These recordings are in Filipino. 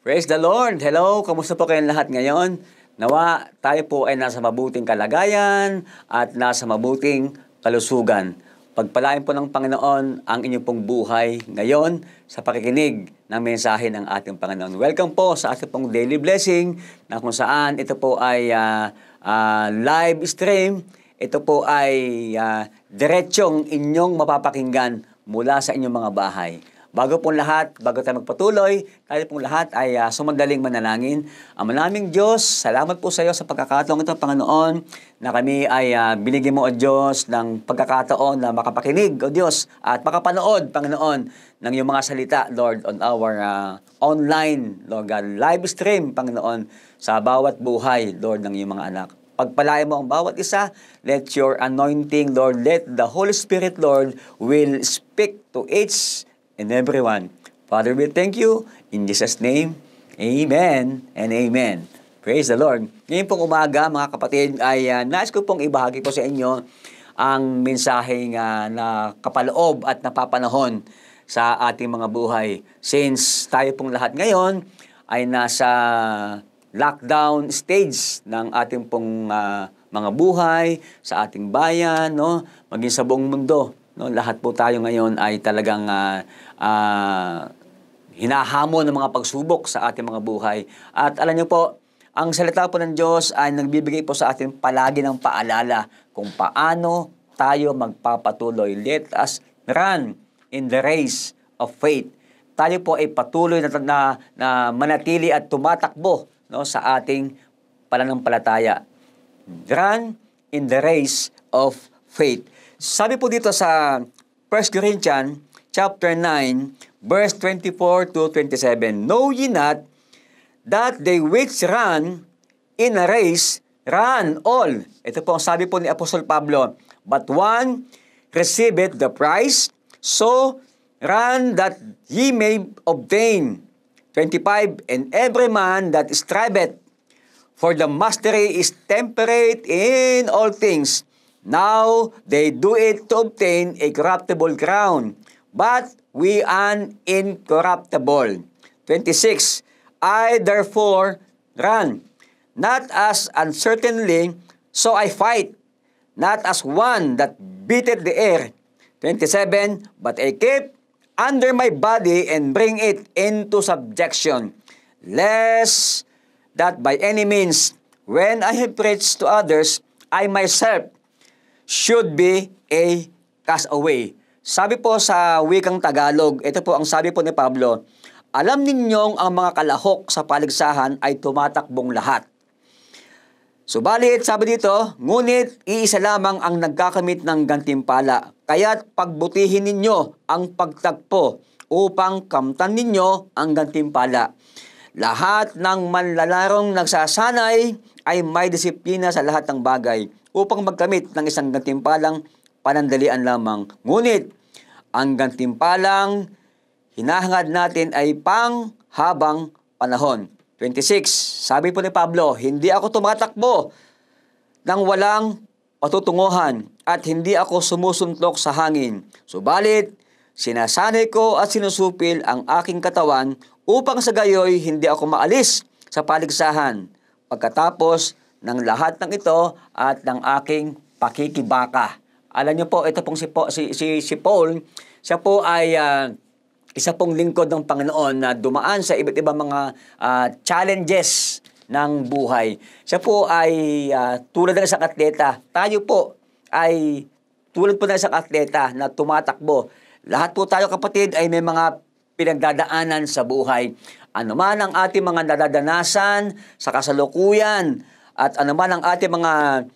Praise the Lord! Hello! Kamusta po kayong lahat ngayon? Nawa tayo po ay nasa mabuting kalagayan at nasa mabuting kalusugan. Pagpalain po ng Panginoon ang inyong pong buhay ngayon sa pakikinig ng mensahe ng ating Panginoon. Welcome po sa ating pong daily blessing na kung saan ito po ay live stream. Ito po ay diretsyong inyong mapapakinggan mula sa inyong mga bahay. Bago tayo magpatuloy, tayo pong lahat ay sumandaling manalangin. Ama naming Diyos, salamat po sa iyo sa pagkakataon ito, Panginoon, na kami ay binigyan mo, O Diyos, ng pagkakataon na makapakinig, O Diyos, at makapanood, Panginoon, ng iyong mga salita, Lord, on our online, Lord God, live stream, Panginoon, sa bawat buhay, Lord, ng iyong mga anak. Pagpalain mo ang bawat isa, let your anointing, Lord, let the Holy Spirit, Lord, will speak to each and everyone. Father, we thank you. In Jesus' name, Amen and Amen. Praise the Lord. Ngayon pong umaga, mga kapatid, ay nais ko pong ibahagi po sa inyo ang mensaheng na kapaloob at napapanahon sa ating mga buhay. Since tayo pong lahat ngayon ay nasa lockdown stage ng ating pong mga buhay, sa ating bayan, no? Maging sa buong mundo. No, lahat po tayo ngayon ay talagang hinahamon ng mga pagsubok sa ating mga buhay. At alam niyo po, ang salita po ng Diyos ay nagbibigay po sa atin palagi ng paalala kung paano tayo magpapatuloy. Let us run in the race of faith. Tayo po ay patuloy na manatili at tumatakbo, no, sa ating pananampalataya. Run in the race of faith. Sabi po dito sa 1 Corinthians chapter 9, verse 24 to 27, Know ye not that they which run in a race run all? Ito po ang sabi po ni Apostol Pablo, but one receiveth the prize, so run that ye may obtain. 25, and every man that striveth for the mastery is temperate in all things. Now they do it to obtain a corruptible crown, but we an incorruptible. 26, I therefore run, not as uncertainly, so I fight, not as one that beateth the air. 27, but I keep under my body and bring it into subjection, lest that by any means, when I have preached to others, I myself should be a castaway. Sabi po sa wikang Tagalog, ito po ang sabi po ni Pablo, alam ninyong ang mga kalahok sa paligsahan ay tumatakbong lahat. Subalit, sabi dito, ngunit iisa lamang ang nagkakamit ng gantimpala. Kaya't pagbutihin ninyo ang pagtagpo upang kamtan ninyo ang gantimpala. Lahat ng manlalarong nagsasanay ay may disiplina sa lahat ng bagay upang magkamit ng isang gantimpalang panandalian lamang. Ngunit, ang gantimpalang hinahangad natin ay panghabang panahon. 26, sabi po ni Pablo, hindi ako tumatakbo nang walang patutunguhan at hindi ako sumusuntok sa hangin. Subalit, sinasanay ko at sinusupil ang aking katawan upang sa gayoy hindi ako maalis sa paligsahan. Pagkatapos ng lahat ng ito at ng aking pakikibaka. Alam niyo po, ito pong si Paul, siya po ay isa pong lingkod ng Panginoon na dumaan sa iba't ibang mga challenges ng buhay. Siya po ay tulad ng isang atleta. Tayo po ay tulad po ng isang atleta na tumatakbo. Lahat po tayo, kapatid, ay may mga pinagdadaanan sa buhay. Ano man ang ating mga nadadanasan sa kasalukuyan, at ano man ang ating mga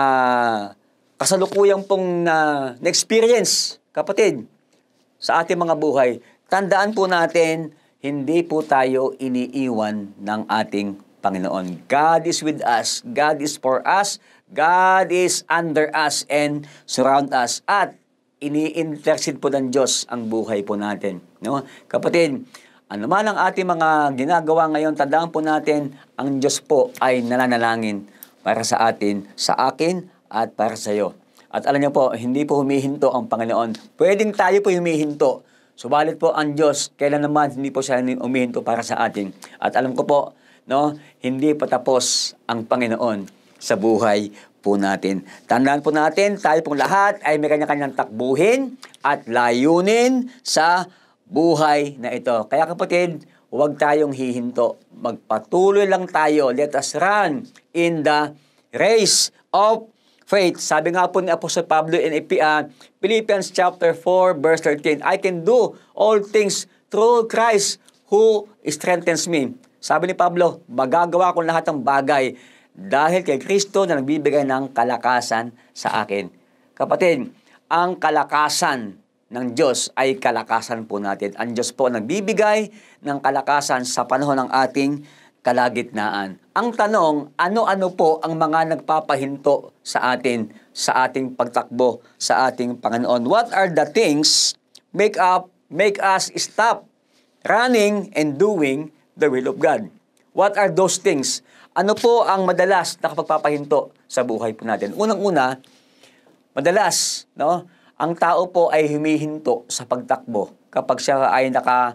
kasalukuyang pong na-experience, kapatid, sa ating mga buhay, tandaan po natin, hindi po tayo iniiwan ng ating Panginoon. God is with us. God is for us. God is under us and surround us. At ini-intercede po ng Diyos ang buhay po natin. No? Kapatid, ano man ang ating mga ginagawa ngayon, tandaan po natin, ang Diyos po ay nananalangin para sa atin, sa akin, at para sa iyo. At alam niyo po, hindi po humihinto ang Panginoon. Pwedeng tayo po humihinto. Subalit po ang Diyos, kailan naman hindi po siya umihinto para sa atin. At alam ko po, no, hindi patapos ang Panginoon sa buhay po natin. Tandaan po natin, tayo pong lahat ay may kanya-kanyang takbuhin at layunin sa buhay na ito. Kaya kapatid, huwag tayong hihinto. Magpatuloy lang tayo. Let us run in the race of faith. Sabi nga po ni Apostol Pablo in Philippians chapter 4 verse 13, I can do all things through Christ who strengthens me. Sabi ni Pablo, magagawa ko lahat ng bagay dahil kay Kristo na nagbibigay ng kalakasan sa akin. Kapatid, ang kalakasan ng Diyos ay kalakasan po natin. Ang Diyos po nagbibigay ng kalakasan sa panahon ng ating kalagitnaan. Ang tanong, ano-ano po ang mga nagpapahinto sa atin, sa ating pagtakbo, sa ating Panginoon? What are the things make us stop running and doing the will of God? What are those things? Ano po ang madalas nakapagpapahinto sa buhay po natin? Unang-una, madalas, no, ang tao po ay humihinto sa pagtakbo kapag siya ay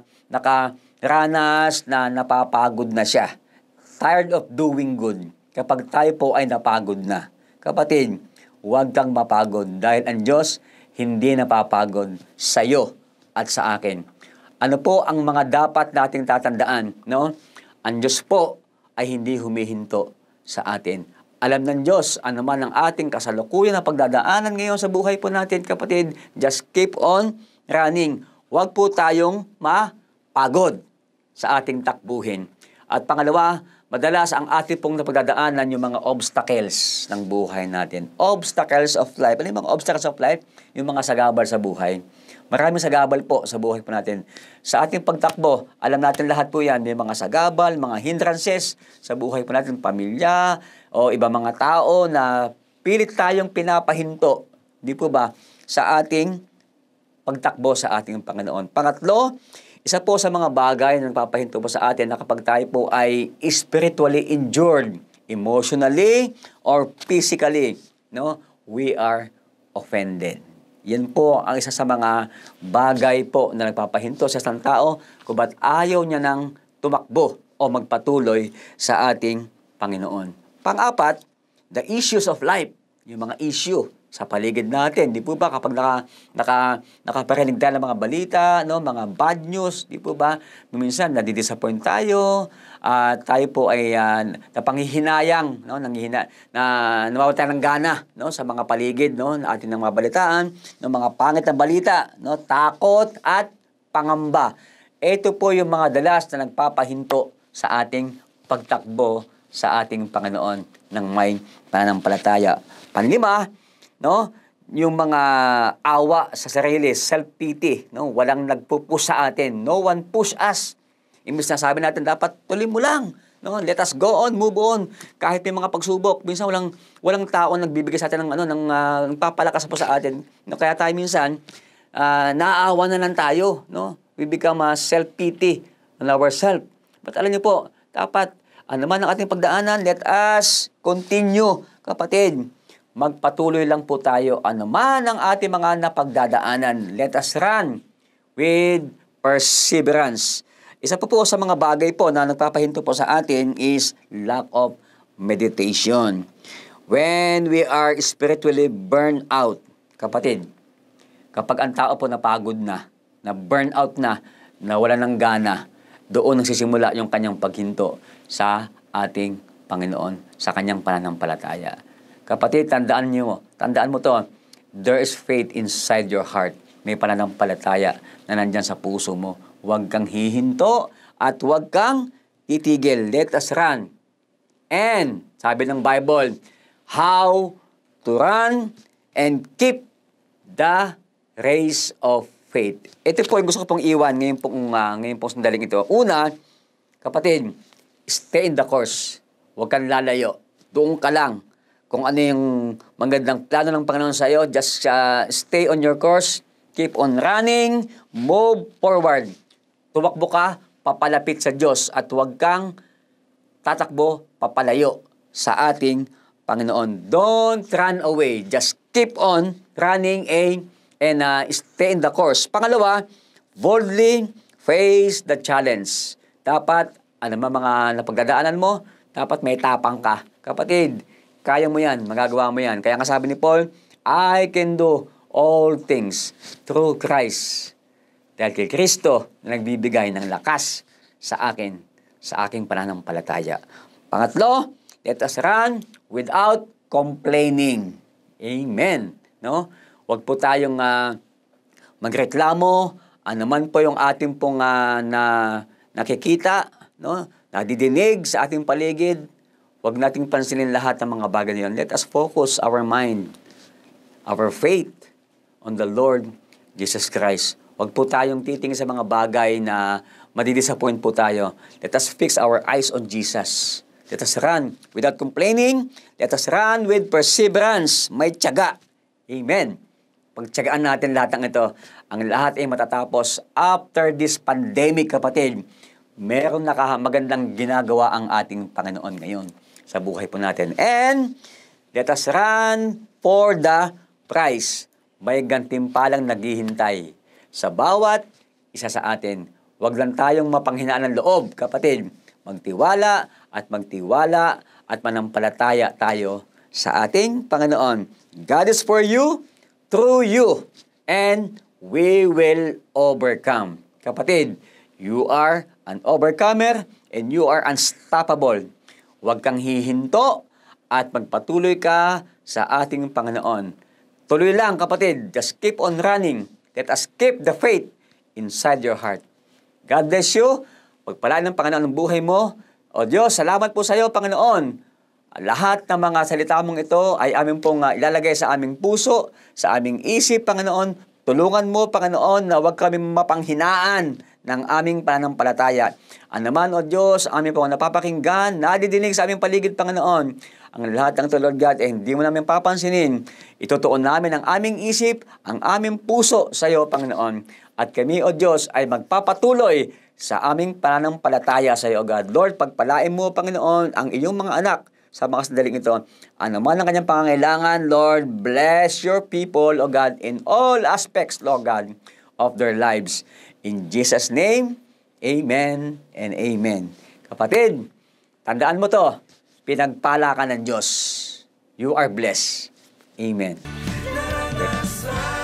nakaranas na napapagod na siya. Tired of doing good. Kapag tayo po ay napagod na. Kapatid, huwag kang mapagod dahil ang Diyos hindi napapagod sa iyo at sa akin. Ano po ang mga dapat nating tatandaan? No? Ang Diyos po ay hindi humihinto sa atin. Alam ng Diyos, ano man ang ating kasalukuyan na pagdadaanan ngayon sa buhay po natin, kapatid, just keep on running. Huwag po tayong mapagod sa ating takbuhin. At pangalawa, madalas ang ating pong napagdadaanan yung mga obstacles ng buhay natin. Obstacles of life. Ano yung mga obstacles of life? Yung mga sagabal sa buhay. Maraming sagabal po sa buhay po natin. Sa ating pagtakbo, alam natin lahat po yan. May mga sagabal, mga hindrances sa buhay po natin. Pamilya o iba mga tao na pilit tayong pinapahinto. Di po ba? Sa ating pagtakbo sa ating Panginoon. Pangatlo, isa po sa mga bagay na nagpapahinto po sa atin na kapag tayo po ay spiritually injured, emotionally or physically, no, we are offended. Yan po ang isa sa mga bagay po na nagpapahinto sa isang tao kung ba't ayaw niya nang tumakbo o magpatuloy sa ating Panginoon. Pang-apat, the issues of life, yung mga issue sa paligid natin. Di po ba kapag nakaparinig tayo ng mga balita, no, mga bad news, di po ba? Minsan nadidisappoint tayo, tayo po ay napanghihinayang, no, nawawala tayo ng gana, no, sa mga paligid, no, na ating mga balitaan, no, mga pangit na balita, no, takot at pangamba. Ito po yung mga dalas na nagpapahinto sa ating pagtakbo sa ating Panginoon ng may pananampalataya. Panlima, no, yung mga awa sa sarili, self-pity, no, walang nagpupush sa atin. No one push us. Imbes na sabi natin, dapat tuloy mo lang. No, let us go on, move on. Kahit may mga pagsubok, minsan walang tao nagbibigay sa atin ng nagpapalakas po sa atin. No, kaya tayo minsan, naaawa na lang tayo. No? We become self-pity on ourselves. But alam niyo po, dapat, ano man ang ating pagdaanan, let us continue, kapatid. Magpatuloy lang po tayo. Ano man ang ating mga napagdadaanan, let us run with perseverance. Isa po sa mga bagay po na nagpapahinto po sa atin is lack of meditation. When we are spiritually burned out, kapatid, kapag ang tao po napagod na burn out na wala ng gana, doon nagsisimula yung kanyang paghinto sa ating Panginoon, sa kanyang pananampalataya. Kapatid, tandaan mo to, there is faith inside your heart. May pananampalataya na nandyan sa puso mo. Huwag kang hihinto at huwag kang titigil. Let us run. And, sabi ng Bible, how to run and keep the race of faith. Ito po yung gusto ko pong iwan ngayon pong sandaling ito. Una, kapatid, stay in the course. Huwag kang lalayo. Doon ka lang. Kung ano yung magandang plano ng Panginoon sa iyo, just stay on your course, keep on running, move forward. Tumakbo ka, papalapit sa Diyos at huwag kang tatakbo, papalayo sa ating Panginoon. Don't run away. Just keep on running and stay in the course. Pangalawa, Boldly face the challenge. Dapat, ano mga napagdadaanan mo, dapat may tapang ka. Kapatid, kaya mo yan, magagawa mo yan. Kaya nga sabi ni Paul, I can do all things through Christ. Dahil kay Kristo na nagbibigay ng lakas sa akin, sa aking pananampalataya. Pangatlo, let us run without complaining. Amen. No? Huwag po tayong magreklamo, anuman po yung ating pong nakikita, no? Nadidinig sa ating paligid. Huwag nating pansinin lahat ng mga bagay na yun. Let us focus our mind, our faith on the Lord Jesus Christ. Huwag po tayong titingin sa mga bagay na madidisappoint po tayo. Let us fix our eyes on Jesus. Let us run without complaining. Let us run with perseverance. May tiyaga. Amen. Pagtiyagaan natin lahat ng ito. Ang lahat ay matatapos after this pandemic, kapatid. Meron magandang ginagawa ang ating Panginoon ngayon sa buhay po natin. And let us run for the prize. May gantimpalang naghihintay sa bawat isa sa atin. Huwag lang tayong mapanghinaan ng loob, kapatid. Magtiwala at manampalataya tayo sa ating Panginoon. God is for you, through you, and we will overcome. Kapatid, you are an overcomer and you are unstoppable. Huwag kang hihinto at magpatuloy ka sa ating Panginoon. Tuloy lang, kapatid. Just keep on running. Let us keep the faith inside your heart. God bless you. Pagpalaan ng Panginoon ang buhay mo. O Diyos, salamat po sa iyo, Panginoon. Lahat ng mga salita mong ito ay amin pong ilalagay sa aming puso, sa aming isip, Panginoon. Tulungan mo, Panginoon, na huwag kami mapanghinaan ng aming pananampalataya. Ano man, O Diyos, amin pong napapakinggan, nadidinig sa aming paligid, Panginoon. Ang lahat ng ito, Lord God, hindi mo namin papansinin. Itutuon namin ang aming isip, ang aming puso sa iyo, Panginoon. At kami, O Diyos, ay magpapatuloy sa aming pananampalataya sa iyo, O God. Lord, pagpalain mo, Panginoon, ang iyong mga anak sa mga sandaling ito. Ano man ang kanyang pangangailangan, Lord, bless your people, O God, in all aspects, Lord God, of their lives. In Jesus' name, amen and amen. Kapatid, tandaan mo to, pinagpala ka ng Diyos. You are blessed. Amen.